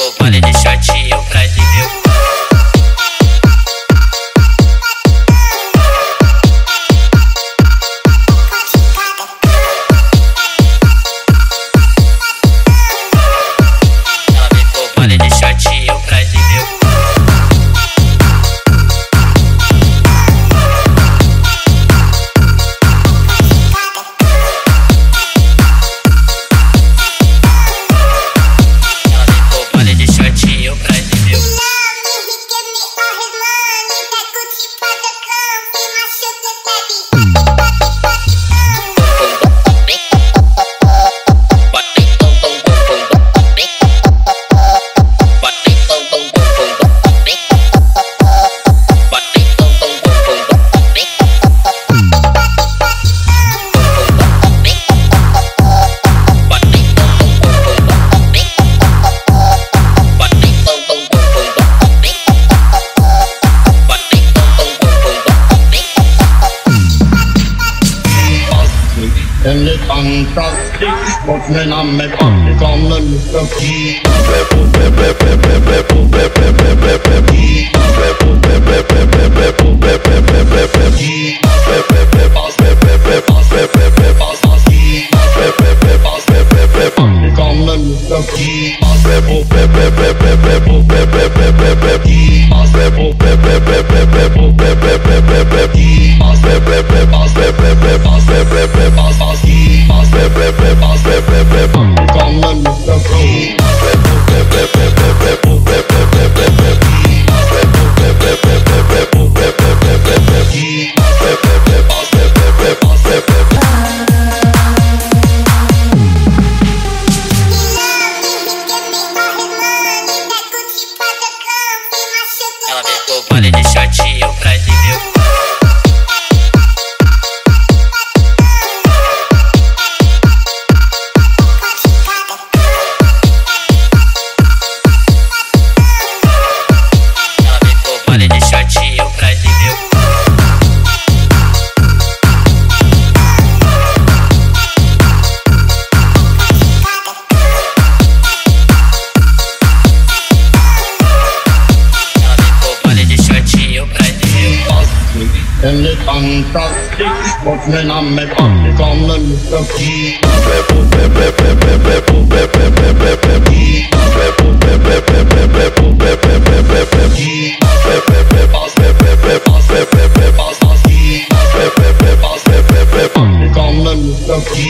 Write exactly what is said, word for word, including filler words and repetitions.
pro baile de shortinho pra viver. Ela vem pro baile de shortinho pra viver. And it's fantastic, but when I'm a party, come and look the key. Come and look the key. Ela vem pro baile de shortinho pra viver. Ela vem pro baile de shortinho pra viver. And it's fantastic, but when I'm a party, come and look the key. Come and look the key.